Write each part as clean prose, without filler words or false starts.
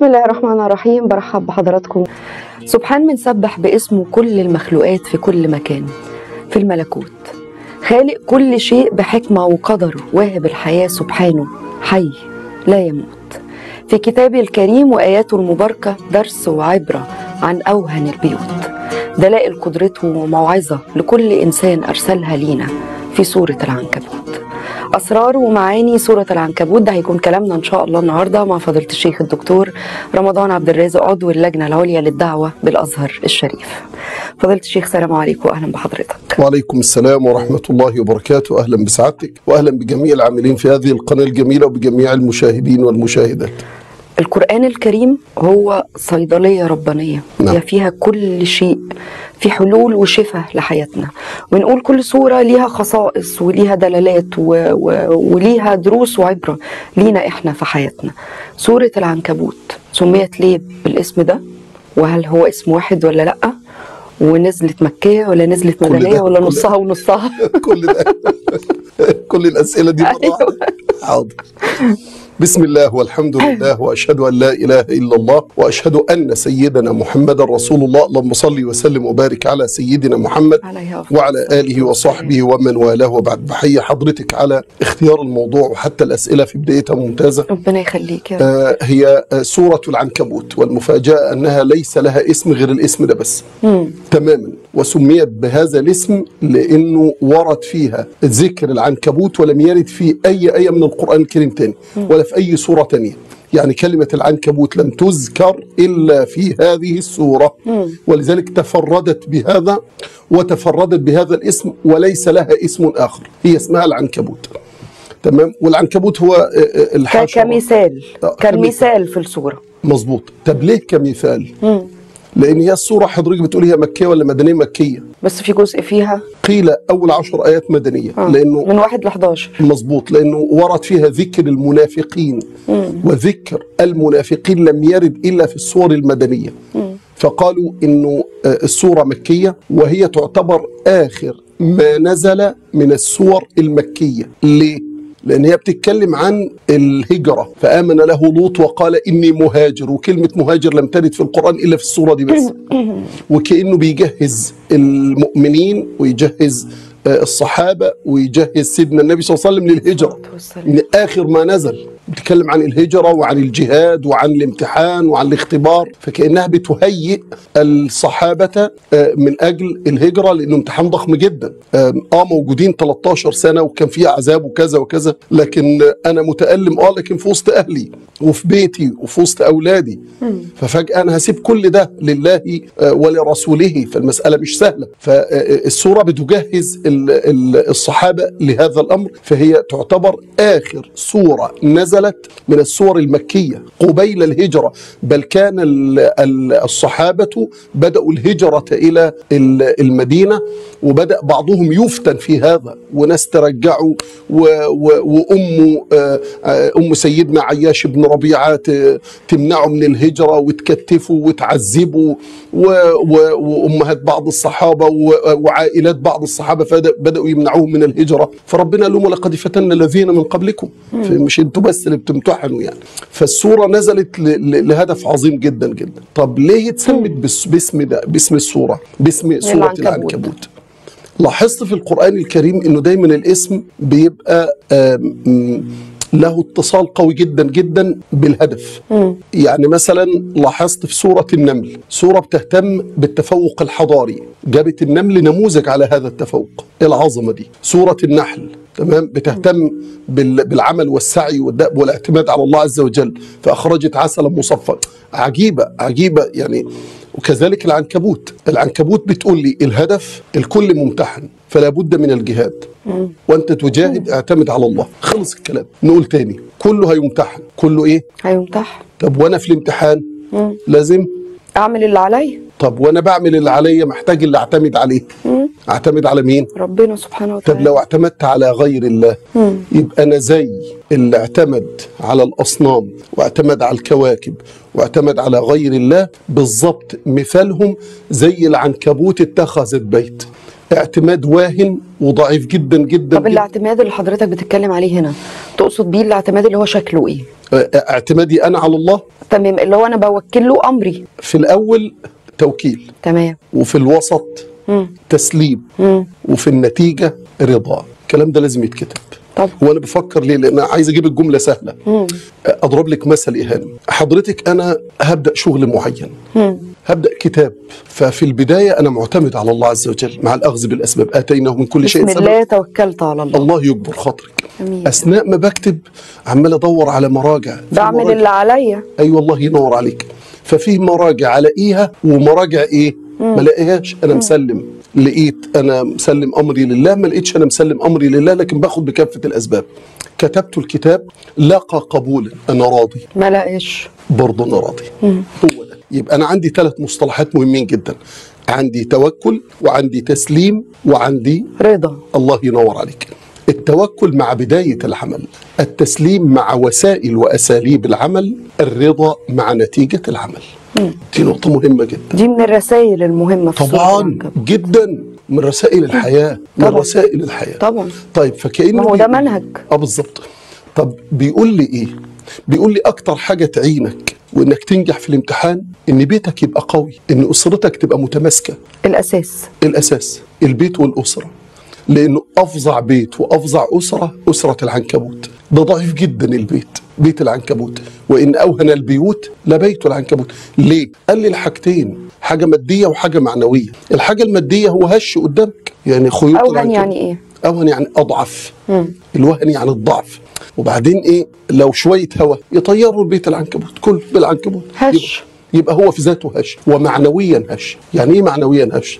بسم الله الرحمن الرحيم. برحب بحضراتكم. سبحان من سبح باسمه كل المخلوقات في كل مكان في الملكوت، خالق كل شيء بحكمة وقدر، واهب الحياة سبحانه حي لا يموت. في كتابه الكريم وآياته المباركة درس وعبرة عن أوهن البيوت، دلائل قدرته وموعظة لكل إنسان أرسلها لينا في سورة العنكبوت. أسرار ومعاني سورة العنكبوت ده هيكون كلامنا إن شاء الله النهاردة مع فضيلة الشيخ الدكتور رمضان عبد الرازق، عضو اللجنة العليا للدعوة بالأزهر الشريف. فضيلة الشيخ سلام عليكم وأهلا بحضرتك. وعليكم السلام ورحمة الله وبركاته. أهلا بسعادتك وأهلا بجميع العاملين في هذه القناة الجميلة وبجميع المشاهدين والمشاهدات. القرآن الكريم هو صيدلية ربانية، نعم. هي فيها كل شيء، في حلول وشفاء لحياتنا. ونقول كل سورة ليها خصائص وليها دلالات وليها دروس وعبرة لينا إحنا في حياتنا. سورة العنكبوت سميت ليه بالاسم ده؟ وهل هو اسم واحد ولا لأ؟ ونزلت مكية ولا نزلت مدنية ولا نصها ونصها؟ كل ده كل الأسئلة دي مرة واحدة. حاضر. بسم الله والحمد لله وأشهد أن لا إله إلا الله وأشهد أن سيدنا محمد رسول الله. اللهم صل وسلم وبارك على سيدنا محمد وعلى آله وصحبه ومن والاه. وبعد، بحيي حضرتك على اختيار الموضوع وحتى الأسئلة في بدايتها ممتازة. ربنا يخليك يا رب. هي سورة العنكبوت، والمفاجأة أنها ليس لها اسم غير الاسم ده بس تماما، وسميت بهذا الاسم لأنه ورد فيها ذكر العنكبوت ولم يرد في أي آية من القرآن الكريم تاني ولا في أي سورة تانية. يعني كلمة العنكبوت لم تذكر إلا في هذه السورة، ولذلك تفردت بهذا وتفردت بهذا الاسم وليس لها اسم آخر، هي اسمها العنكبوت. تمام. والعنكبوت هو الحشرة كمثال في السورة. مظبوط. طب ليه كمثال؟ لأن هي السورة حضرتك بتقول هي مكية ولا مدنية؟ مكية، بس في جزء فيها قيل أول 10 آيات مدنية، لأنه من 1 ل 11. مظبوط، لأنه ورد فيها ذكر المنافقين، وذكر المنافقين لم يرد إلا في السور المدنية. فقالوا إنه السورة مكية، وهي تعتبر آخر ما نزل من السور المكية. ليه؟ لأن هي بتتكلم عن الهجرة، فآمن له لوط وقال إني مهاجر، وكلمة مهاجر لم ترد في القرآن إلا في السورة دي بس. وكأنه بيجهز المؤمنين ويجهز الصحابة ويجهز سيدنا النبي صلى الله عليه وسلم للهجرة. من آخر ما نزل بتتكلم عن الهجرة وعن الجهاد وعن الامتحان وعن الاختبار، فكأنها بتهيئ الصحابة من أجل الهجرة، لأنه امتحان ضخم جدا. موجودين 13 سنة وكان فيه عذاب وكذا وكذا، لكن أنا متألم لكن في وسط أهلي وفي بيتي وفي وسط أولادي، ففجأة أنا هسيب كل ده لله ولرسوله، فالمسألة مش سهلة. فالسورة بتجهز الصحابة لهذا الأمر، فهي تعتبر آخر سورة نزلت من السور المكية قبيل الهجرة، بل كان الصحابة بدأوا الهجرة إلى المدينة، وبدأ بعضهم يفتن في هذا، وناس ترجعوا، وأم سيدنا عياش بن ربيعة تمنعوا من الهجرة وتكتفوا وتعذبوا، وأمهات بعض الصحابة وعائلات بعض الصحابة بدأوا يمنعوهم من الهجرة. فربنا قال لهم ولقد فتنا الذين من قبلكم، مش انتوا بس اللي بتمتحنوا يعني. فالسورة نزلت لهدف عظيم جدا جدا. طب ليه اتسمت باسم ده، باسم السورة، باسم سورة العنكبوت؟ لاحظت في القرآن الكريم انه دايما الاسم بيبقى له اتصال قوي جدا جدا بالهدف. يعني مثلا لاحظت في سورة النمل، سورة بتهتم بالتفوق الحضاري، جابت النمل نموذج على هذا التفوق، العظمة دي. سورة النحل تمام بتهتم بالعمل والسعي والدأب والاعتماد على الله عز وجل، فأخرجت عسلا مصفى. عجيبة عجيبة يعني. وكذلك العنكبوت بتقول لي الهدف الكل ممتحن، فلا بد من الجهاد، وانت تجاهد، اعتمد على الله. خلص الكلام. نقول تاني، كله هيمتحن. كله ايه؟ هيمتحن. طب وانا في الامتحان لازم اعمل اللي عليا. طب وانا بعمل اللي عليا محتاج اللي اعتمد عليه. اعتمد على مين؟ ربنا سبحانه وتعالى. طب لو اعتمدت على غير الله يبقى انا زي اللي اعتمد على الاصنام واعتمد على الكواكب واعتمد على غير الله بالظبط. مثالهم زي العنكبوت اتخذت بيت. اعتماد واهن وضعيف جدا جدا. طب الاعتماد اللي حضرتك بتتكلم عليه هنا تقصد بيه الاعتماد اللي هو شكله ايه؟ اعتمادي انا على الله. تمام، اللي هو انا بوكل له امري. في الاول توكيل، تمام، وفي الوسط تسليم، وفي النتيجه رضا. الكلام ده لازم يتكتب. طب وانا بفكر ليه؟ لان انا عايز اجيب الجمله سهله. اضرب لك مثل ايهان. حضرتك انا هبدا شغل معين، هبدا كتاب، ففي البدايه انا معتمد على الله عز وجل مع الاخذ بالاسباب. اتيناه من كل شيء بسم سبب. الله توكلت على الله. الله يكبر خاطرك. أمين. اثناء ما بكتب عمال ادور على مراجع، بعمل اللي عليا. ايوه الله ينور عليك. ففي مراجع الاقيها ومراجع ايه ما لاقيهاش. انا مسلم، لقيت انا مسلم امري لله، ما لقيتش انا مسلم امري لله، لكن باخد بكافه الاسباب. كتبت الكتاب لاقى قبولا، انا راضي. ما لاقيش، برضه انا راضي. هو ده. يبقى انا عندي 3 مصطلحات مهمين جدا. عندي توكل، وعندي تسليم، وعندي رضا. الله ينور عليك. التوكل مع بداية العمل، التسليم مع وسائل وأساليب العمل، الرضا مع نتيجة العمل. دي نقطة مهمة جدا. دي من الرسائل المهمة في طبعا جدا، من رسائل الحياة. من رسائل الحياة طبعا. طيب فكأنه هو ده منهج. بالظبط. طب بيقول لي ايه؟ بيقول لي اكتر حاجة تعينك وانك تنجح في الامتحان ان بيتك يبقى قوي، ان اسرتك تبقى متماسكة. الاساس البيت والاسرة. لانه افظع بيت وافظع اسرة العنكبوت. ده ضعيف جدا البيت، بيت العنكبوت. وان اوهن البيوت لبيت العنكبوت. ليه؟ قال لي الحاجتين، حاجة مادية وحاجة معنوية. الحاجة المادية هو هش قدامك، يعني خيوط اوهن العنكبوت. يعني ايه؟ اوهن يعني اضعف. الوهن يعني الضعف. وبعدين ايه؟ لو شوية هوا يطيروا البيت العنكبوت كله بالعنكبوت، هش. يبقى هو في ذاته هش. ومعنويا هش. يعني ايه معنويا هش؟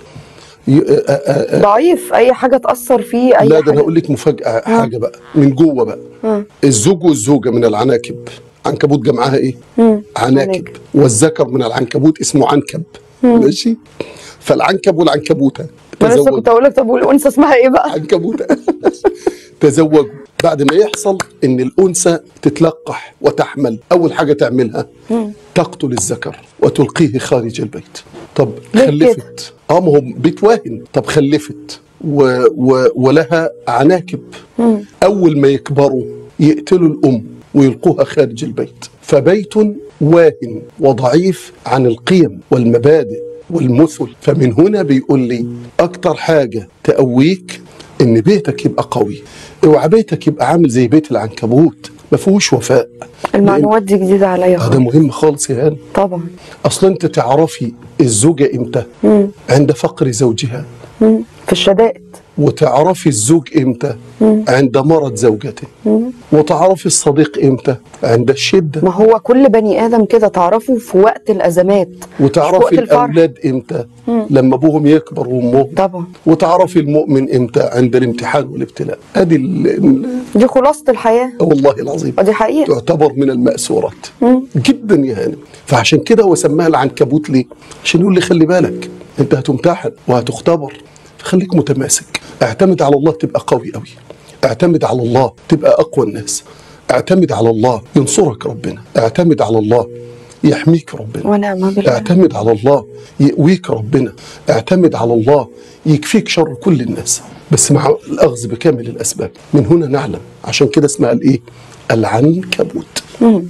ضعيف، اي حاجه تاثر فيه. اي لا حاجة. ده انا اقول لك مفاجاه. حاجه بقى من جوه بقى. الزوج والزوجه من العناكب. عنكبوت جمعها ايه؟ عناكب. والذكر من العنكبوت اسمه عنكب. ماشي. فالعنكب والعنكبوته انا لسه كنت اقول لك طب والانثى اسمها ايه بقى؟ عنكبوته. تزوجوا. بعد ما يحصل ان الانثى تتلقح وتحمل، اول حاجه تعملها تقتل الذكر وتلقيه خارج البيت. طب خلفت، ما هو بيت واهن. طب خلفت ولها عناكب. اول ما يكبروا يقتلوا الام ويلقوها خارج البيت. فبيت واهن وضعيف عن القيم والمبادئ والمثل. فمن هنا بيقول لي اكتر حاجه تقويك ان بيتك يبقى قوي. اوعى بيتك يبقى عامل زي بيت العنكبوت ما فيهوش وفاء. المعلومات دي جديده عليا خالص. ده مهم خالص يا هاني. طبعا. اصلا انت تعرفي الزوجه امتى؟ عند فقر زوجها. في الشدائد. وتعرفي الزوج امتى؟ عند مرض زوجته. وتعرفي الصديق امتى؟ عند الشده. ما هو كل بني ادم كده تعرفه في وقت الازمات. وتعرفي الاولاد امتى؟ لما ابوهم يكبر وامهم. طبعا. وتعرفي المؤمن امتى؟ عند الامتحان والابتلاء. ادي دي خلاصه الحياه. والله العظيم. ودي حقيقه تعتبر من المأسورات جدا يا هانم. فعشان كده هو سماها العنكبوت. ليه؟ عشان يقول لي خلي بالك انت هتمتحن وهتختبر، فخليك متماسك. اعتمد على الله تبقى قوي قوي. اعتمد على الله تبقى اقوى الناس. اعتمد على الله ينصرك ربنا. اعتمد على الله يحميك ربنا. ونعم بالله. اعتمد على الله يقويك ربنا. اعتمد على الله يكفيك شر كل الناس، بس مع الاخذ بكامل الاسباب. من هنا نعلم. عشان كده اسمها الايه؟ العنكبوت.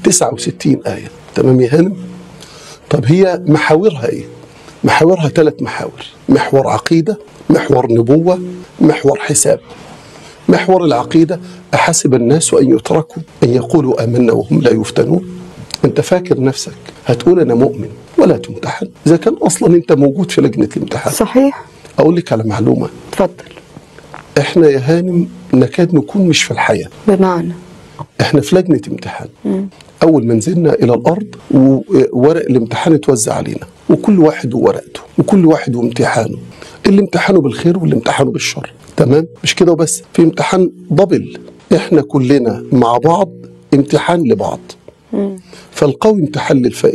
69 آية. تمام يا هانم؟ طب هي محاورها ايه؟ محاورها 3 محاور. محور عقيدة، محور نبوة، محور حساب. محور العقيدة: أحسب الناس أن يتركوا أن يقولوا آمنا وهم لا يفتنون؟ أنت فاكر نفسك هتقول أنا مؤمن ولا تمتحن؟ إذا كان أصلا أنت موجود في لجنة الامتحان. صحيح. أقول لك على معلومة. اتفضل. إحنا يا هانم نكاد نكون مش في الحياة. بمعنى؟ إحنا في لجنة امتحان. أول ما نزلنا إلى الأرض وورق الامتحان اتوزع علينا، وكل واحد وورقته وكل واحد وامتحانه. اللي امتحانه بالخير واللي امتحانه بالشر. تمام؟ مش كده وبس، في امتحان دبل. احنا كلنا مع بعض امتحان لبعض. فالقوي امتحان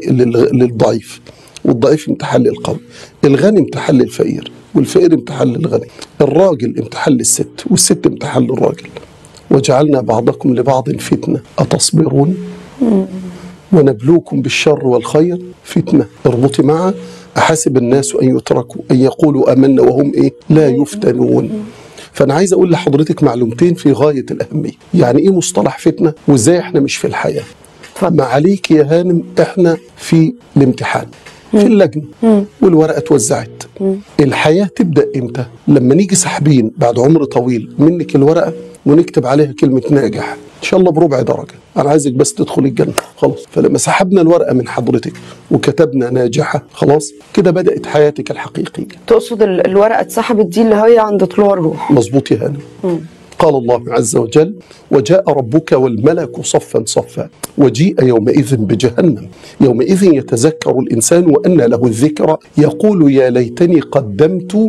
للضعيف، والضعيف امتحان للقوي. الغني امتحان للفقير، والفقير امتحان للغني. الراجل امتحان للست، والست امتحان للراجل. وجعلنا بعضكم لبعض فتنة أتصبرون ونبلوكم بالشر والخير فتنة. اربطي معها أحسب الناس أن يتركوا أن يقولوا آمنا وهم إيه؟ لا يفتنون. فأنا عايز أقول لحضرتك معلومتين في غاية الأهمية. يعني إيه مصطلح فتنة وإزاي إحنا مش في الحياة؟ ما عليك يا هانم، إحنا في الامتحان في اللجنة والورقة اتوزعت. الحياة تبدأ إمتى؟ لما نيجي سحبين بعد عمر طويل منك الورقة ونكتب عليها كلمة ناجح إن شاء الله بربع درجة، أنا عايزك بس تدخل الجنة خلاص. فلما سحبنا الورقة من حضرتك وكتبنا ناجحة خلاص كده بدأت حياتك الحقيقية. تقصد الورقة اتسحبت دي اللي هي عند طلوع الروح؟ مظبوط يا هانم. قال الله عز وجل: وجاء ربك والملك صفا صفا وجيء يومئذ بجهنم يومئذ يتذكر الإنسان وأنى له الذكرى يقول يا ليتني قدمت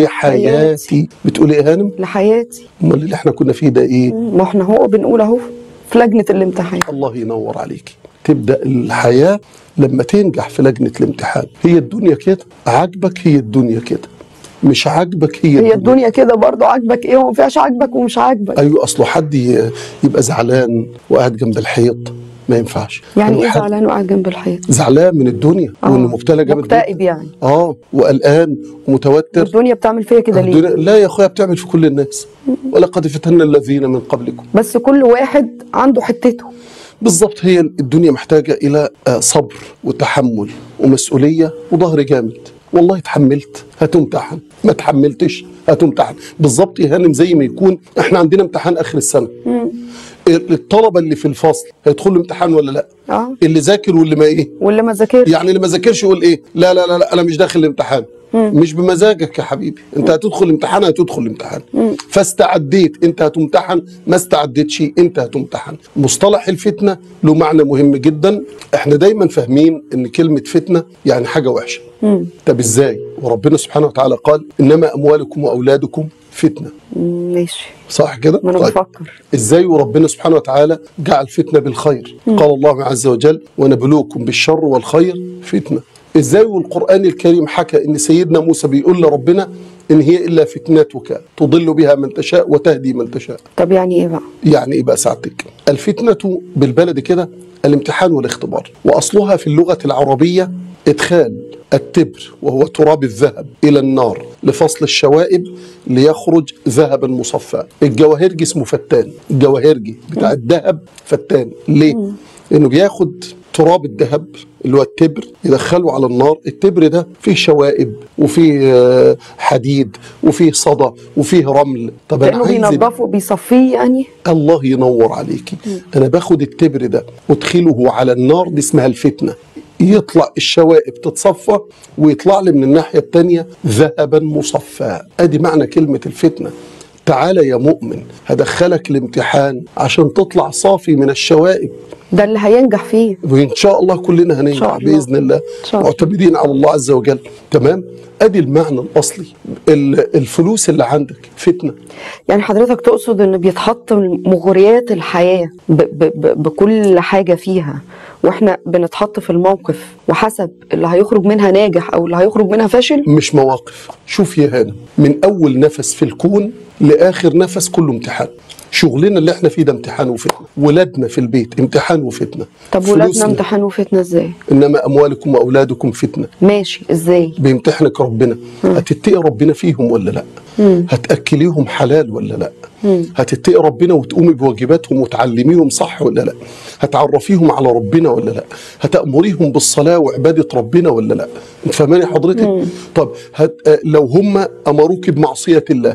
لحياتي. بتقولي إيه يا هانم؟ لحياتي. امال اللي احنا كنا فيه ده إيه؟ ما احنا هو بنقول أهو في لجنة الامتحان. الله ينور عليك. تبدأ الحياة لما تنجح في لجنة الامتحان. هي الدنيا كده عاجبك، هي الدنيا كده مش عاجبك، هي الدنيا كده برضو عاجبك ايه وما فيهاش عاجبك ومش عاجبك. ايوه، اصله حد يبقى زعلان وقاعد جنب الحيط ما ينفعش. يعني ايه زعلان وقاعد جنب الحيط؟ زعلان من الدنيا وانه مبتلى جامد، مكتئب يعني، وقلقان ومتوتر. الدنيا بتعمل فيا كده ليه؟ لا يا اخويا، بتعمل في كل الناس. ولقد فتنا الذين من قبلكم. بس كل واحد عنده حتته. بالظبط. هي الدنيا محتاجه الى صبر وتحمل ومسؤوليه وظهر جامد. والله اتحملت هتمتحن، ما اتحملتش هتمتحن. بالظبط يا هانم، زي ما يكون احنا عندنا امتحان اخر السنه. الطلبه اللي في الفصل هيدخلوا امتحان ولا لا؟ اللي ذاكر واللي ما ايه؟ واللي ما ذاكرش. يعني اللي ما ذاكرش يقول ايه؟ لا لا لا لا انا مش داخل الامتحان. مش بمزاجك يا حبيبي، انت هتدخل الامتحان هتدخل الامتحان. فاستعديت انت هتمتحن، ما استعدتش انت هتمتحن. مصطلح الفتنه له معنى مهم جدا. احنا دايما فاهمين ان كلمه فتنه يعني حاجه وحشه. طب ازاي؟ وربنا سبحانه وتعالى قال: انما اموالكم واولادكم فتنه. ماشي، صح كده؟ ما انا بفكر ازاي وربنا سبحانه وتعالى جعل فتنه بالخير. قال الله عز وجل: ونبلوكم بالشر والخير فتنه. ازاي والقرآن الكريم حكى ان سيدنا موسى بيقول لربنا ان هي الا فتنتك تضل بها من تشاء وتهدي من تشاء. طب يعني ايه بقى؟ يعني ايه بقى سعادتك؟ الفتنة بالبلد كده الامتحان والاختبار، واصلها في اللغة العربية ادخال التبر وهو تراب الذهب الى النار لفصل الشوائب ليخرج ذهبا مصفى. الجواهرجي اسمه فتان، الجواهرجي بتاع الذهب فتان. ليه؟ لانه بياخد تراب الذهب اللي هو التبر يدخله على النار. التبر ده فيه شوائب وفيه حديد وفيه صدى وفيه رمل. طب لانه بينظفه بيصفيه يعني. الله ينور عليكي. انا باخد التبر ده وادخله على النار، دي اسمها الفتنه. يطلع الشوائب تتصفى ويطلع لي من الناحيه الثانيه ذهبا مصفى. ادي معنى كلمه الفتنه. تعالى يا مؤمن هدخلك الامتحان عشان تطلع صافي من الشوائب. ده اللي هينجح فيه وإن شاء الله كلنا هننجح بإذن الله، معتمدين على الله عز وجل. تمام؟ أدي المعنى الأصلي. الفلوس اللي عندك فتنة. يعني حضرتك تقصد إن بيتحط مغريات الحياة بكل حاجة فيها، وإحنا بنتحط في الموقف وحسب اللي هيخرج منها ناجح أو اللي هيخرج منها فاشل؟ مش مواقف. شوف يا هانم، من أول نفس في الكون لآخر نفس كله امتحان. شغلنا اللي احنا فيه ده امتحان وفتنه. ولادنا في البيت امتحان وفتنه. طب ولادنا امتحان وفتنه ازاي؟ انما اموالكم واولادكم فتنه. ماشي، ازاي؟ بيمتحنك ربنا. هتتقي ربنا فيهم ولا لا؟ هتاكليهم حلال ولا لا؟ هتتقي ربنا وتقومي بواجباتهم وتعلميهم صح ولا لا؟ هتعرفيهم على ربنا ولا لا؟ هتأمريهم بالصلاه وعباده ربنا ولا لا؟ انت فاهماني حضرتك؟ طب لو هم امروك بمعصيه الله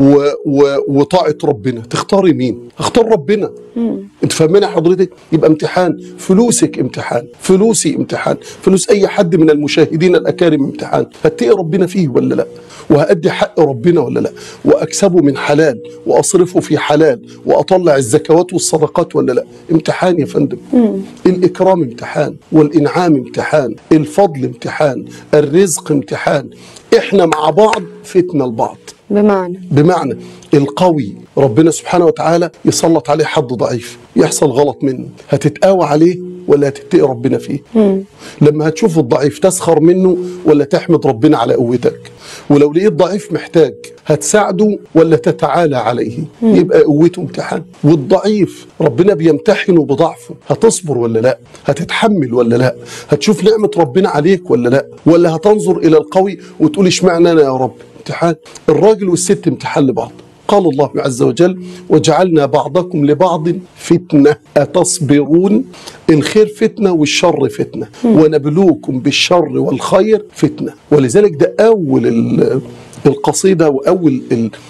وطاعة ربنا تختاري مين؟ اختار ربنا. انت فاهمين حضرتك؟ يبقى امتحان. فلوسك امتحان، فلوسي امتحان، فلوس اي حد من المشاهدين الاكارم امتحان. هتقي ربنا فيه ولا لا؟ وهأدي حق ربنا ولا لا؟ واكسبه من حلال واصرفه في حلال واطلع الزكوات والصدقات ولا لا؟ امتحان يا فندم. الاكرام امتحان، والانعام امتحان، الفضل امتحان، الرزق امتحان. احنا مع بعض فتنة لبعض. بمعنى القوي ربنا سبحانه وتعالى يسلط عليه حد ضعيف، يحصل غلط منه، هتتقاوى عليه ولا هتتقي ربنا فيه؟ لما هتشوف الضعيف تسخر منه ولا تحمد ربنا على قوتك؟ ولو لقيت ضعيف محتاج هتساعده ولا تتعالى عليه؟ يبقى قوته امتحان. والضعيف ربنا بيمتحنه بضعفه، هتصبر ولا لا؟ هتتحمل ولا لا؟ هتشوف نعمة ربنا عليك ولا لا؟ ولا هتنظر إلى القوي وتقول اشمعنى أنا يا رب؟ امتحان. الراجل والست امتحان لبعض. قال الله عز وجل: وجعلنا بعضكم لبعض فتنة أتصبرون. الخير فتنة والشر فتنة، ونبلوكم بالشر والخير فتنة. ولذلك ده أول القصيدة وأول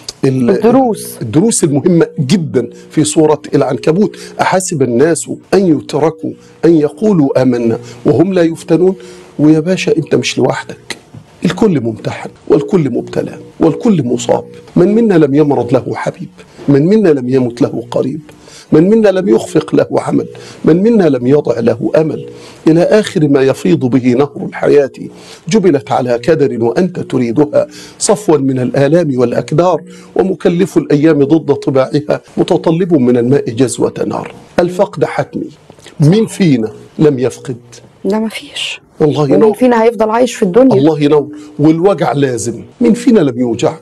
الدروس المهمة جدا في سورة العنكبوت. أحسب الناس أن يتركوا أن يقولوا آمنا وهم لا يفتنون. ويا باشا أنت مش لوحدك، الكل ممتحن والكل مبتلى والكل مصاب. من منا لم يمرض له حبيب، من منا لم يمت له قريب، من منا لم يخفق له عمل، من منا لم يضع له أمل، إلى آخر ما يفيض به نهر الحياة. جبلت على كدر وأنت تريدها، صفوا من الآلام والأكدار، ومكلف الأيام ضد طباعها، متطلب من الماء جزوة نار. الفقد حتمي، مين فينا لم يفقد؟ لا ما فيش. الله ينور. ومين فينا هيفضل عايش في الدنيا؟ الله ينور. والوجع لازم، مين فينا لم يوجع؟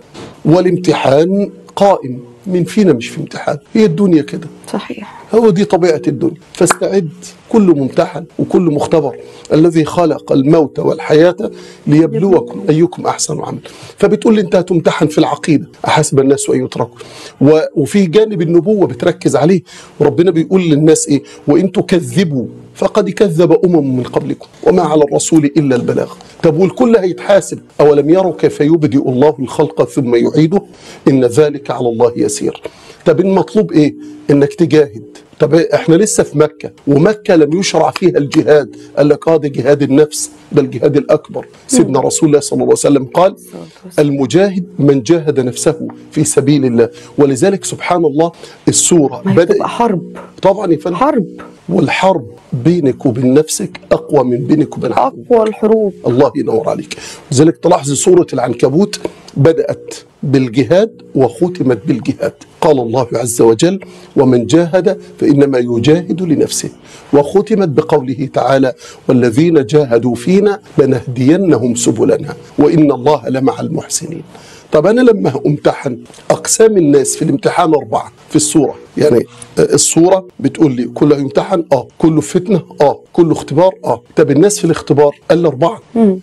والامتحان قائم، مين فينا مش في امتحان؟ هي الدنيا كده، صحيح، هو دي طبيعة الدنيا. فاستعد، كل ممتحن وكل مختبر. الذي خلق الموت والحياة ليبلوكم أيكم أحسن عمل. فبتقول لي أنت هتمتحن في العقيدة، أحسب الناس أن يتركوا. وفي جانب النبوة بتركز عليه، وربنا بيقول للناس إيه؟ وإن تكذبوا فقد كذب من قبلكم وما على الرسول إلا البلاغ. طب والكل هيتحاسب. أولم يروا كيف يبدئ الله الخلق ثم يعيده إن ذلك على الله يسير. طب المطلوب إيه؟ إنك تجاهد. طب احنا لسه في مكة، ومكة لم يشرع فيها الجهاد. قال لك ده جهاد النفس، ده الجهاد الأكبر. سيدنا رسول الله صلى الله عليه وسلم قال: المجاهد من جاهد نفسه في سبيل الله. ولذلك سبحان الله السورة بدأت حرب. طبعا يا فندم، حرب. والحرب بينك وبين نفسك أقوى من بينك وبين أقوى الحروب. الله ينور عليك. لذلك تلاحظ سورة العنكبوت بدأت بالجهاد وختمت بالجهاد. قال الله عز وجل: ومن جاهد فإنما يجاهد لنفسه. وختمت بقوله تعالى: والذين جاهدوا فينا لنهدينهم سبلنا وإن الله لمع المحسنين. طب أنا لما أمتحن، أقسام الناس في الامتحان 4 في السورة. يعني السورة بتقول لي كله يمتحن، كله فتنة، كله اختبار، طب الناس في الاختبار قال 4.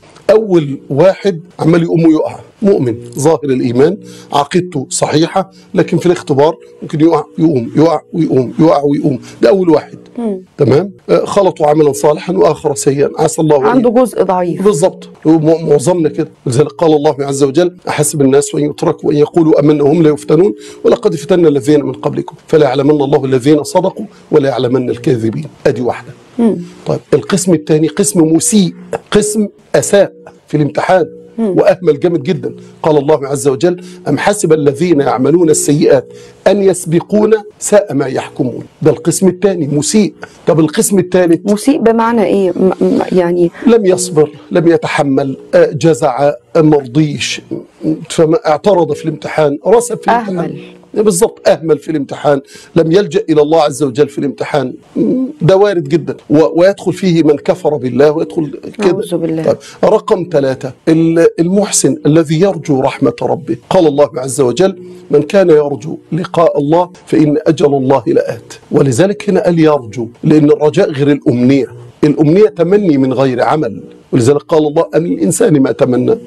أول واحد عمال يقوم ويقع، مؤمن ظاهر الإيمان، عقيدته صحيحة، لكن في الاختبار ممكن يقع يقوم، يقع ويقوم، يقع ويقوم. ده أول واحد. تمام. خلطوا عملا صالحا وآخر سيئا عسى الله عنده جزء ضعيف. بالضبط، معظمنا كده. لذلك قال الله عز وجل: أحسب الناس أن يتركوا أن يقولوا آمنا وهم لا يفتنون ولقد فتنا الذين من قبلكم فلا يعلمن الله الذين صدقوا ولا يعلمن الكاذبين. أدي واحدة. طيب القسم الثاني قسم مسيء، قسم أساء في الامتحان وأهمل جامد جدا. قال الله عز وجل: أم حسب الذين يعملون السيئات أن يسبقونا ساء ما يحكمون. ده القسم الثاني مسيء. طب القسم الثالث مسيء بمعنى إيه؟ يعني لم يصبر، لم يتحمل، جزع، مرضيش، اعترض في الامتحان، رسب في الامتحان، أهمل. بالضبط، أهمل في الامتحان، لم يلجأ إلى الله عز وجل في الامتحان. ده وارد جدا، ويدخل فيه من كفر بالله ويدخل كده. أعوذ بالله. طيب رقم 3 المحسن الذي يرجو رحمة ربه. قال الله عز وجل: من كان يرجو لقاء الله فإن أجل الله لآت. ولذلك هنا قال يرجو، لأن الرجاء غير الأمنية. الأمنية تمني من غير عمل. ولذلك قال الله: أن الإنسان ما تمنى.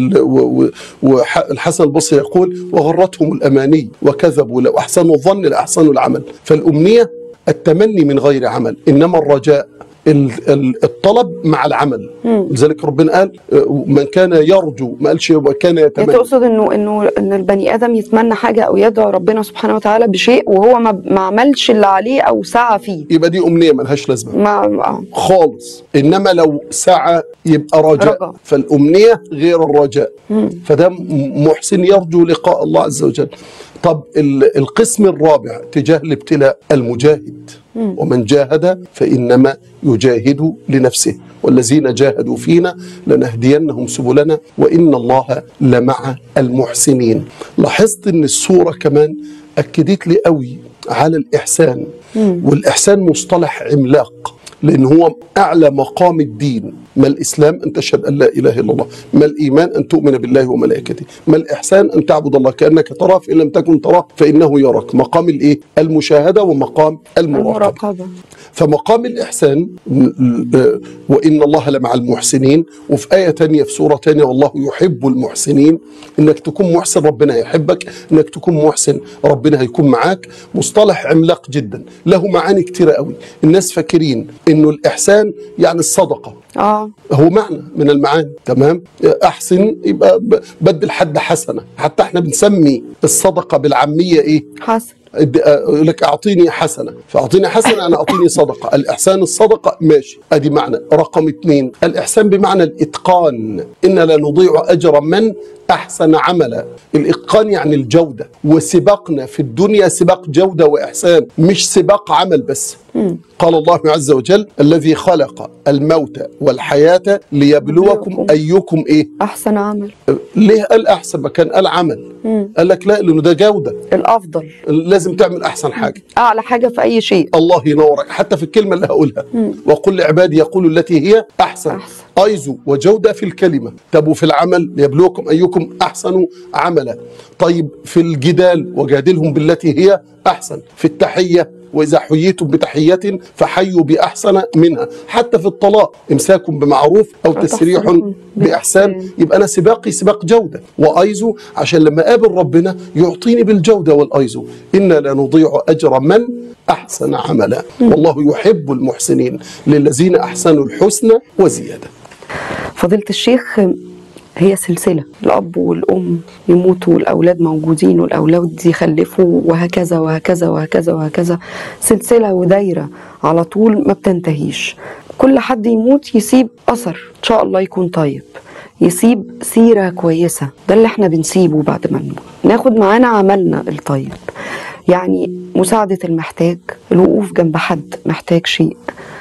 والحسن البصري يقول: وغرتهم الأماني وكذبوا لو أحسنوا الظن لأحسنوا العمل. فالأمنية التمني من غير عمل، إنما الرجاء الطلب مع العمل. لذلك ربنا قال: من كان يرجو، ما قالش كان يتمنى. تقصد ان البني ادم يتمنى حاجه او يدعو ربنا سبحانه وتعالى بشيء وهو ما عملش اللي عليه او سعى فيه، يبقى دي امنيه ملهاش لازمه خالص. انما لو سعى يبقى رجاء. فالامنيه غير الرجاء. فده محسن يرجو لقاء الله عز وجل. طب القسم الرابع تجاه الابتلاء المجاهد. ومن جاهد فإنما يجاهد لنفسه والذين جاهدوا فينا لنهدينهم سبلنا وإن الله لمع المحسنين. لاحظت ان السورة كمان أكدت لي قوي على الإحسان. والإحسان مصطلح عملاق، لأن هو أعلى مقام الدين. ما الإسلام؟ أن تشهد أن لا إله إلا الله. ما الإيمان؟ أن تؤمن بالله وملائكته. ما الإحسان؟ أن تعبد الله كأنك تراه فإن لم تكن تراه فإنه يراك. مقام الإيه؟ المشاهدة ومقام المراقبة. فمقام الإحسان وإن الله لمع المحسنين، وفي آية تانية في سورة تانية والله يحب المحسنين. إنك تكون محسن ربنا يحبك، إنك تكون محسن ربنا هيكون معاك. مصطلح عملاق جدا له معاني كتيرة قوي. الناس فاكرين إنه الإحسان يعني الصدقة، هو معنى من المعاني. تمام، أحسن يبقى بدل حد حسنة. حتى احنا بنسمي الصدقة بالعامية إيه؟ حسن. لك أعطيني حسنة، فأعطيني حسنة أنا أعطيني صدقة. الإحسان الصدقة، ماشي، أدي معنى. رقم 2 الإحسان بمعنى الإتقان. إن لا نضيع أجر من أحسن عملا. الإتقان يعني الجودة، وسباقنا في الدنيا سباق جودة وإحسان، مش سباق عمل بس. قال الله عز وجل الذي خلق الموت والحياة ليبلوكم أيكم إيه؟ أحسن عمل. ليه قال أحسن؟ ما كان قال عمل. قال لك لا، لأنه ده جودة، الأفضل، لازم تعمل أحسن حاجة، أعلى حاجة في أي شيء. الله ينورك. حتى في الكلمة اللي هقولها وقل لعبادي يقولوا التي هي أحسن. أيزو وجودة في الكلمة. طب وفي العمل ليبلوكم أيكم أحسن عملا. طيب في الجدال وجادلهم بالتي هي أحسن. في التحية وإذا حييتم بتحية فحيوا بأحسن منها. حتى في الطلاق إمساك بمعروف أو تسريح بإحسان. يبقى أنا سباقي سباق جودة وأيزو، عشان لما قابل ربنا يعطيني بالجودة والأيزو. إنا لا نضيع أجر من أحسن عملا والله يحب المحسنين للذين أحسنوا الحسنى وزيادة. فضيلة الشيخ، هي سلسلة، الأب والأم يموتوا والأولاد موجودين والأولاد يخلفوا وهكذا وهكذا وهكذا وهكذا، سلسلة ودايرة على طول ما بتنتهيش. كل حد يموت يسيب أثر إن شاء الله يكون طيب، يسيب سيرة كويسة. ده اللي احنا بنسيبه بعد ما نموت، ناخد معانا عملنا الطيب، يعني مساعدة المحتاج، الوقوف جنب حد محتاج شيء،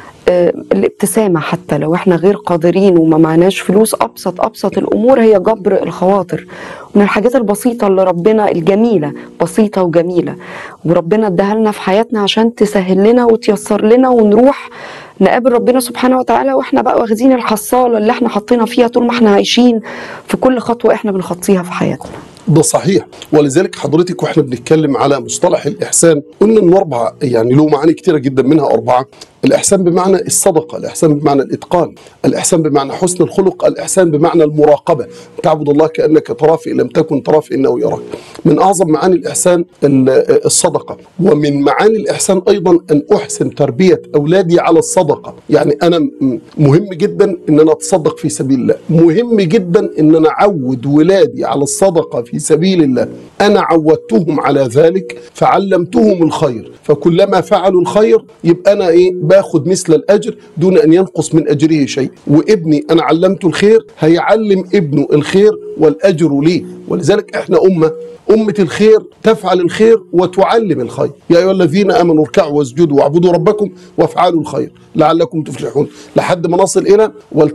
الابتسامة حتى لو احنا غير قادرين وما معناش فلوس. أبسط الأمور هي جبر الخواطر، من الحاجات البسيطة اللي ربنا الجميلة، بسيطة وجميلة، وربنا اداها لنا في حياتنا عشان تسهل لنا وتيسر لنا ونروح نقابل ربنا سبحانه وتعالى واحنا بقى واخدين الحصالة اللي احنا حطينا فيها طول ما احنا عايشين في كل خطوة احنا بنخطيها في حياتنا. ده صحيح. ولذلك حضرتك واحنا بنتكلم على مصطلح الإحسان قلنا انه 4، يعني له معاني كتيرة جدا، منها 4. الإحسان بمعنى الصدقة، الإحسان بمعنى الإتقان، الإحسان بمعنى حسن الخلق، الإحسان بمعنى المراقبة، تعبد الله كأنك تراه فإن لم تكن تراه فإنه يراك. من أعظم معاني الإحسان الصدقة. ومن معاني الإحسان أيضا أن أحسن تربية أولادي على الصدقة. يعني أنا مهم جدا أن أنا أتصدق في سبيل الله، مهم جدا أن أنا أعود ولادي على الصدقة في سبيل الله. أنا عودتهم على ذلك فعلمتهم الخير، فكلما فعلوا الخير يبقى أنا باخد مثل الأجر دون أن ينقص من أجره شيء. وابني أنا علمته الخير هيعلم ابنه الخير والأجر ليه. ولذلك احنا أمة الخير، تفعل الخير وتعلم الخير. يا أيها الذين آمنوا اركعوا واسجدوا واعبدوا ربكم وافعلوا الخير لعلكم تفلحون، لحد ما نصل إلى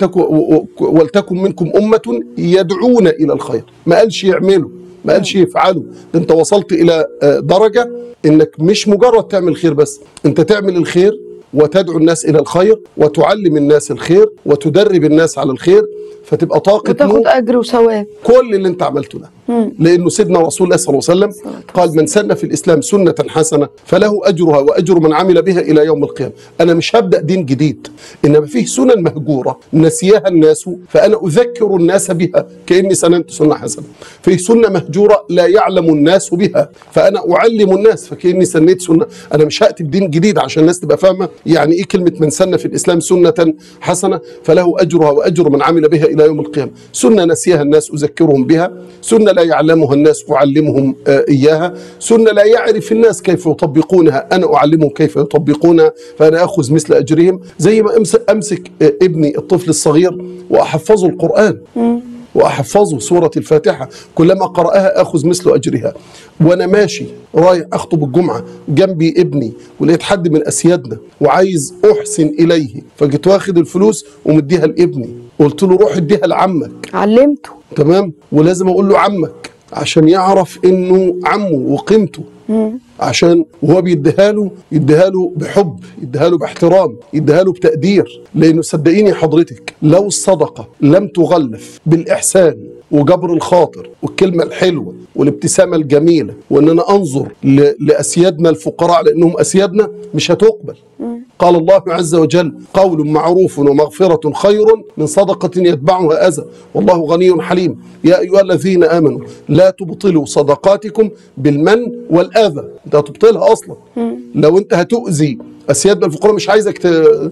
ولتكن منكم أمة يدعون إلى الخير. ما قالش يعملوا، ما قالش يفعلوا. انت وصلت إلى درجة إنك مش مجرد تعمل خير بس، انت تعمل الخير وتدعو الناس إلى الخير وتعلم الناس الخير وتدرب الناس على الخير، فتبقى طاقة وتاخد أجر وثواب كل اللي انت عملته ده. لأنه سيدنا رسول الله صلى الله عليه وسلم قال من سن في الإسلام سنة حسنة فله أجرها وأجر من عمل بها إلى يوم القيامة. أنا مش هبدأ دين جديد، إنما فيه سنن مهجورة نسيها الناس فأنا أذكر الناس بها كأني سننت سنة حسنة. فيه سنة مهجورة لا يعلم الناس بها فأنا أعلم الناس فكأني سنيت سنة. أنا مش هأتي بدين جديد عشان الناس تبقى فاهمة يعني إيه كلمة من سن في الإسلام سنة حسنة فله أجرها وأجر من عمل بها إلى يوم القيامة. سنة نسيها الناس أذكرهم بها، سنة لا يعلمها الناس أعلمهم إياها، سنة لا يعرف الناس كيف يطبقونها أنا أعلمهم كيف يطبقونها فأنا أخذ مثل أجرهم. زي ما أمسك ابني الطفل الصغير وأحفظه القرآن وأحفظه سورة الفاتحة، كلما قرأها أخذ مثل أجرها. وأنا ماشي رايح أخطب الجمعة جنبي ابني ولقيت حد من أسيادنا وعايز أحسن إليه، فجيت واخد الفلوس ومديها لابني، قلت له روح اديها لعمك، علمته. تمام، ولازم أقول له عمك عشان يعرف انه عمه وقيمته، عشان وهو يديها له بحب، يديها له باحترام، يديها له بتقدير. لانه صدقيني حضرتك لو الصدقه لم تغلف بالاحسان وجبر الخاطر والكلمه الحلوه والابتسامه الجميله، وان انا انظر لاسيادنا الفقراء لانهم اسيادنا، مش هتقبل. قال الله عز وجل: قول معروف ومغفرة خير من صدقة يتبعها أذى والله غني حليم. يا أيها الذين آمنوا لا تبطلوا صدقاتكم بالمن والأذى. أنت هتبطلها أصلا لو أنت هتؤذي أسيادنا الفقراء. مش عايزك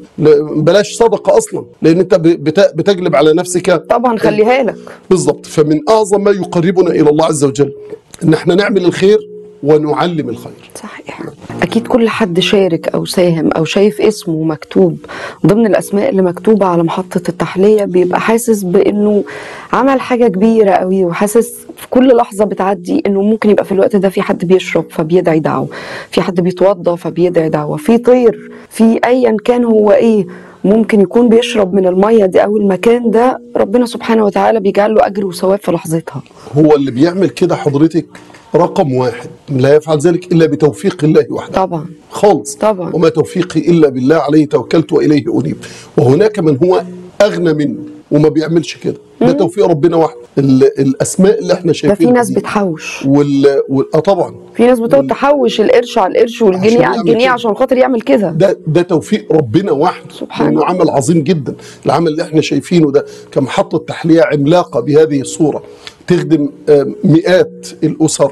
بلاش صدقة أصلا، لأن أنت بتجلب على نفسك. طبعا خليها لك. بالضبط. فمن أعظم ما يقربنا إلى الله عز وجل إن احنا نعمل الخير ونعلم الخير. صحيح. أكيد كل حد شارك أو ساهم أو شايف اسمه مكتوب ضمن الأسماء اللي مكتوبة على محطة التحلية بيبقى حاسس بأنه عمل حاجة كبيرة قوي، وحاسس في كل لحظة بتعدي أنه ممكن يبقى في الوقت ده في حد بيشرب فبيدعي دعوة، في حد بيتوضى فبيدعي دعوة، في طير، في أيا كان هو إيه ممكن يكون بيشرب من المية دي أو المكان ده، ربنا سبحانه وتعالى بيجعل له أجر وثواب في لحظتها. هو اللي بيعمل كده حضرتك رقم واحد لا يفعل ذلك إلا بتوفيق الله وحده. طبعا خالص. طبعا. وما توفيقي إلا بالله عليه توكلت وإليه أنيب. وهناك من هو أغنى منه وما بيعملش كده، ده توفيق ربنا وحده. الأسماء اللي احنا شايفينها، ده في ناس بتحوش طبعا في ناس بتقعد تحوش القرش على القرش والجنيه على الجنيه عشان خاطر يعمل كده. ده توفيق ربنا وحده سبحانه. انه عمل عظيم جدا. العمل اللي احنا شايفينه ده كمحطة تحلية عملاقة بهذه الصورة تخدم مئات الأسر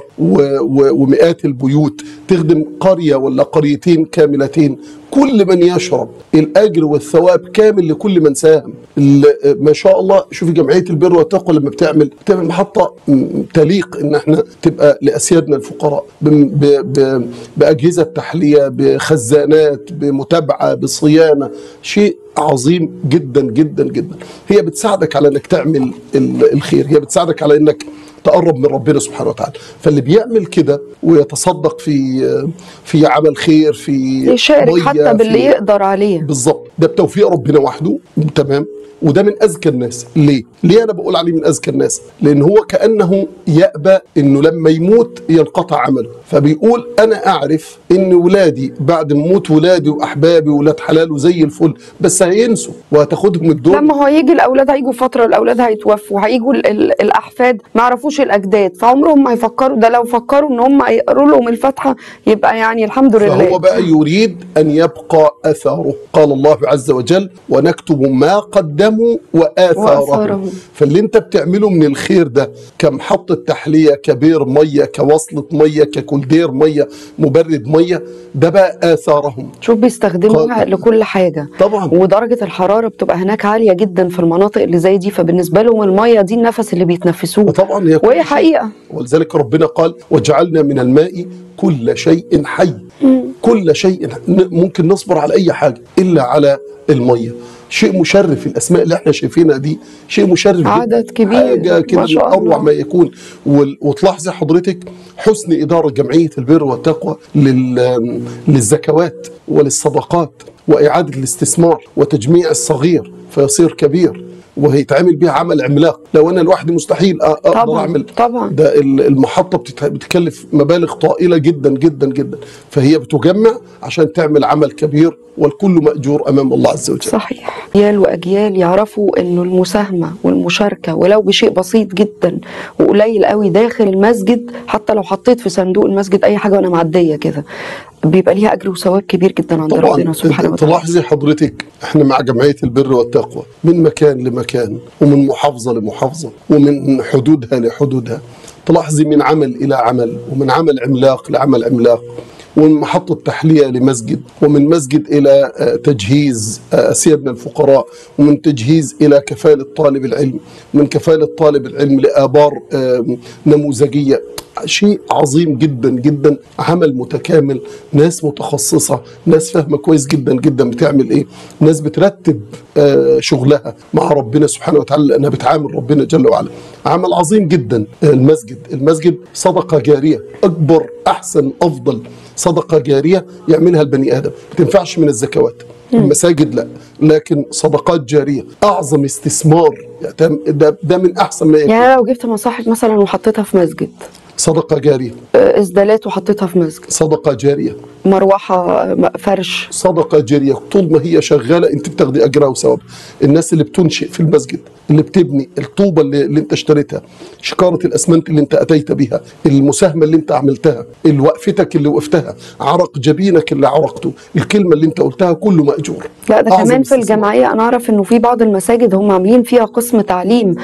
ومئات البيوت، تخدم قرية ولا قريتين كاملتين. كل من يشرب الأجر والثواب كامل لكل من ساهم. ما شاء الله. شوفي جمعية البر والتقوى لما بتعمل محطة تليق إن احنا تبقى لأسيادنا الفقراء بأجهزة تحلية، بخزانات، بمتابعة، بصيانة. شيء عظيم جدا جدا جدا. هي بتساعدك على انك تعمل الخير، هي بتساعدك على انك تقرب من ربنا سبحانه وتعالى. فاللي بيعمل كده ويتصدق في عمل خير، في يشارك حتى باللي يقدر عليه. بالظبط. ده بتوفيق ربنا وحده. تمام. وده من أذكى الناس. ليه أنا بقول عليه من أذكى الناس؟ لأن هو كأنه يأبى إنه لما يموت ينقطع عمله، فبيقول أنا أعرف إن ولادي بعد موت ولادي وأحبابي ولاد حلال وزي الفل، بس هينسوا وهتاخدهم الدنيا. لما هو يجي الأولاد هيجوا فترة، الأولاد هيتوفوا، هيجوا الأحفاد ما يعرفوش الأجداد، فعمرهم ما يفكروا. ده لو فكروا إن هم يقروا لهم الفاتحة يبقى يعني الحمد لله. فهو بقى يريد أن يبقى أثره. قال الله عز وجل: ونكتب ما قدموا وآثارهم. فاللي انت بتعمله من الخير ده كمحطة تحلية، كبير مية، كوصلة مية، ككولدير مية، مبرد مية، ده بقى آثارهم. شوف بيستخدموها لكل حاجة طبعا. ودرجة الحرارة بتبقى هناك عالية جدا في المناطق اللي زي دي، فبالنسبة لهم المية دي النفس اللي بيتنفسوه. طبعا. وهي حقيقة. ولذلك ربنا قال: وجعلنا من الماء كل شيء حي. كل شيء. ممكن نصبر على أي حاجة إلا على المية. شيء مشرف. الأسماء اللي احنا شايفينها دي شيء مشرف، عدد كبير، حاجة كده من أروع ما يكون. وتلاحظي حضرتك حسن إدارة جمعية البر والتقوى للزكوات وللصدقات وإعادة الاستثمار وتجميع الصغير فيصير كبير، وهيتعمل بيها عمل عملاق. لو انا لوحدي مستحيل اقدر اعمل. طبعا. ده المحطه بتكلف مبالغ طائله جدا جدا جدا، فهي بتجمع عشان تعمل عمل كبير، والكل مأجور امام الله عز وجل. صحيح. اجيال واجيال يعرفوا انه المساهمه والمشاركه ولو بشيء بسيط جدا وقليل قوي داخل المسجد، حتى لو حطيت في صندوق المسجد اي حاجه وانا معديه كده، بيبقى ليها اجر وثواب كبير جدا عند ربنا سبحانه وتعالى. تلاحظي حضرتك احنا مع جمعيه البر والتقوى من مكان لمكان، ومن محافظه لمحافظه، ومن حدودها لحدودها. تلاحظي من عمل الى عمل، ومن عمل عملاق لعمل عملاق، ومن محطة تحلية لمسجد، ومن مسجد إلى تجهيز أسيادنا الفقراء، ومن تجهيز إلى كفالة طالب العلم، من كفالة طالب العلم لآبار نموذجية. شيء عظيم جدا جدا، عمل متكامل، ناس متخصصة، ناس فاهمة كويس جدا جدا بتعمل ايه، ناس بترتب شغلها مع ربنا سبحانه وتعالى لأنها بتعامل ربنا جل وعلا. عمل عظيم جدا. المسجد صدقة جارية، أكبر أحسن أفضل صدقة جارية يعملها البني آدم، ما تنفعش من الزكوات. المساجد لا، لكن صدقات جارية أعظم استثمار، ده من أحسن ما يكون. يعني لو جبت مصاحف مثلا وحطيتها في مسجد، صدقة جارية. إسدالات وحطيتها في مسجد، صدقة جارية. مروحة، فرش، صدقة جارية. طول ما هي شغالة أنت بتاخدي أجرها وثواب. الناس اللي بتنشئ في المسجد، اللي بتبني، الطوبة اللي أنت اشتريتها، شكارة الأسمنت اللي أنت أتيت بها، المساهمة اللي أنت عملتها، وقفتك اللي وقفتها، عرق جبينك اللي عرقته، الكلمة اللي أنت قلتها، كله مأجور. لا ده كمان في الجمعية أنا أعرف إنه في بعض المساجد هم عاملين فيها قسم تعليم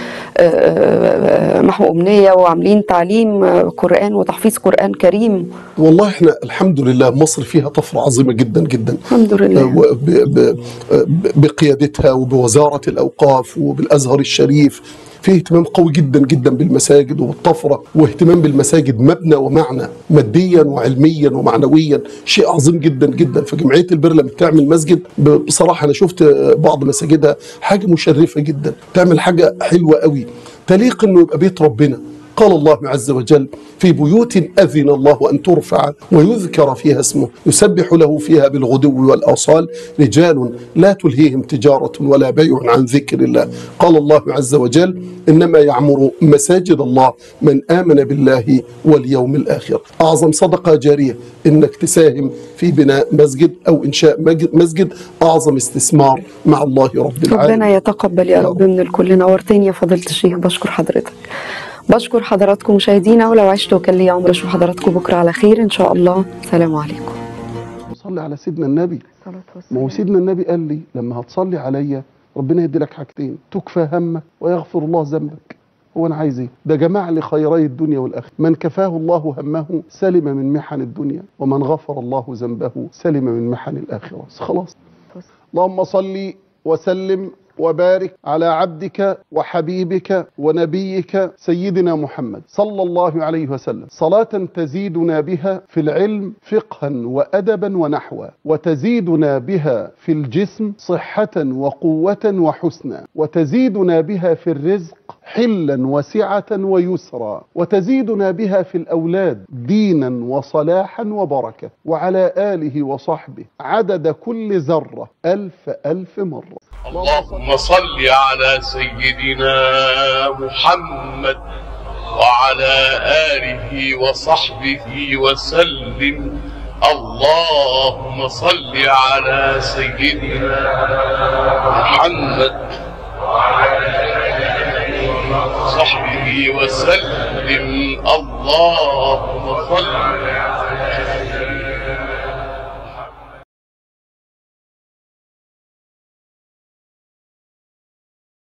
محو أمنية، وعاملين تعليم قرآن وتحفيظ قرآن كريم. والله احنا الحمد لله مصر فيها طفرة عظيمة جدا جدا الحمد لله، بقيادتها وبوزارة الأوقاف وبالأزهر الشريف. فيه اهتمام قوي جدا جدا بالمساجد وبالطفرة، واهتمام بالمساجد مبنى ومعنى، ماديا وعلميا ومعنويا، شيء عظيم جدا جدا. فجمعية البر لما بتعمل مسجد بصراحة أنا شفت بعض مساجدها حاجة مشرفة جدا، تعمل حاجة حلوة قوي تليق إنه يبقى بيت ربنا. قال الله عز وجل: في بيوت أذن الله أن ترفع ويذكر فيها اسمه يسبح له فيها بالغدو والآصال رجال لا تلهيهم تجارة ولا بيع عن ذكر الله. قال الله عز وجل: إنما يعمر مساجد الله من آمن بالله واليوم الآخر. أعظم صدقة جارية إنك تساهم في بناء مسجد أو إنشاء مسجد، أعظم استثمار مع الله رب العالمين. ربنا يتقبل يا رب من الكل. نورتني يا فضيلة الشيخ، بشكر حضرتك. بشكر حضراتكم مشاهدينا، ولو عشت وكان لي عمر اشوف حضراتكم بكره على خير ان شاء الله. سلام عليكم. صلي على سيدنا النبي. ما هو سيدنا النبي قال لي لما هتصلي عليا ربنا يدي لك حاجتين: تكفى همك ويغفر الله ذنبك. هو انا عايز ايه؟ ده جمع لي خيري الدنيا والاخره. من كفاه الله همه سلم من محن الدنيا، ومن غفر الله ذنبه سلم من محن الاخره. خلاص. اللهم صل وسلم وبارك على عبدك وحبيبك ونبيك سيدنا محمد صلى الله عليه وسلم، صلاة تزيدنا بها في العلم فقها وأدبا ونحوا، وتزيدنا بها في الجسم صحة وقوة وحسنا، وتزيدنا بها في الرزق حلا وسعة ويسرا، وتزيدنا بها في الأولاد دينا وصلاحا وبركة، وعلى آله وصحبه عدد كل ذرة 1000 مرة. اللهم صل على سيدنا محمد وعلى آله وصحبه وسلم. اللهم صل على سيدنا محمد وعلى آله وصحبه وسلم. اللهم صل